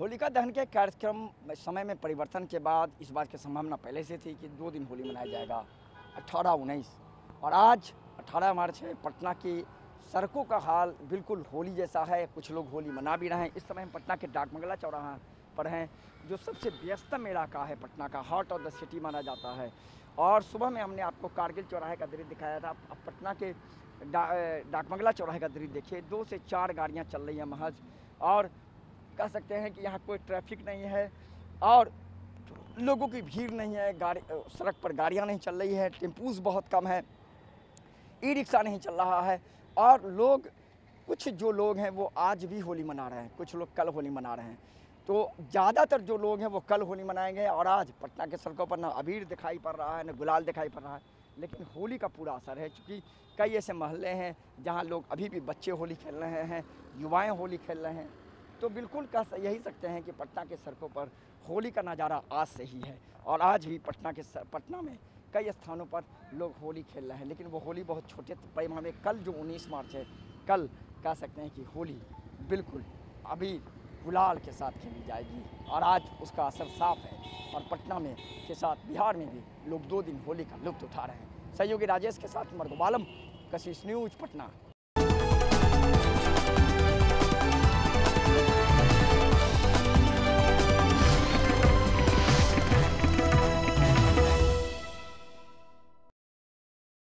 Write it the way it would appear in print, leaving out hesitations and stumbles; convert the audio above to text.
होलिका दहन के कार्यक्रम समय में परिवर्तन के बाद इस बात की संभावना पहले से थी कि 2 दिन होली मनाया जाएगा, 18-19 और आज 18 मार्च है। पटना की सड़कों का हाल बिल्कुल होली जैसा है। कुछ लोग होली मना भी रहे हैं। इस समय हम पटना के डाकबंगला चौराहा पर हैं, जो सबसे व्यस्तम इलाका है पटना का, हार्ट ऑफ द सिटी माना जाता है। और सुबह में हमने आपको कारगिल चौराहे का दृश्य दिखाया था। अब पटना के डाकबंगला चौराहे का दृश्य देखिए, 2 से 4 गाड़ियाँ चल रही हैं महज, और कह सकते हैं कि यहाँ कोई ट्रैफिक नहीं है और लोगों की भीड़ नहीं है। सड़क पर गाड़ियाँ नहीं चल रही है, टेम्पूज़ बहुत कम है, ई रिक्शा नहीं चल रहा है। और कुछ जो लोग हैं वो आज भी होली मना रहे हैं, कुछ लोग कल होली मना रहे हैं। तो ज़्यादातर जो लोग हैं वो कल होली मनाएंगे। और आज पटना के सड़कों पर ना अबीर दिखाई पड़ रहा है, ना गुलाल दिखाई पड़ रहा है, लेकिन होली का पूरा असर है। क्योंकि कई ऐसे मोहल्ले हैं जहाँ लोग अभी भी बच्चे होली खेल रहे हैं, युवाएँ होली खेल रहे हैं। तो बिल्कुल यही सकते हैं कि पटना के सड़कों पर होली का नज़ारा आज से ही है। और आज भी पटना में कई स्थानों पर लोग होली खेल रहे हैं, लेकिन वो होली बहुत छोटे पैमाने में। कल जो 19 मार्च है, कल कह सकते हैं कि होली बिल्कुल अभी गुलाल के साथ खेली जाएगी और आज उसका असर साफ है। और पटना में के साथ बिहार में भी लोग 2 दिन होली का लुत्फ़ उठा रहे हैं। सहयोगी राजेश के साथ मर्गो आलम, कशिश न्यूज़, पटना।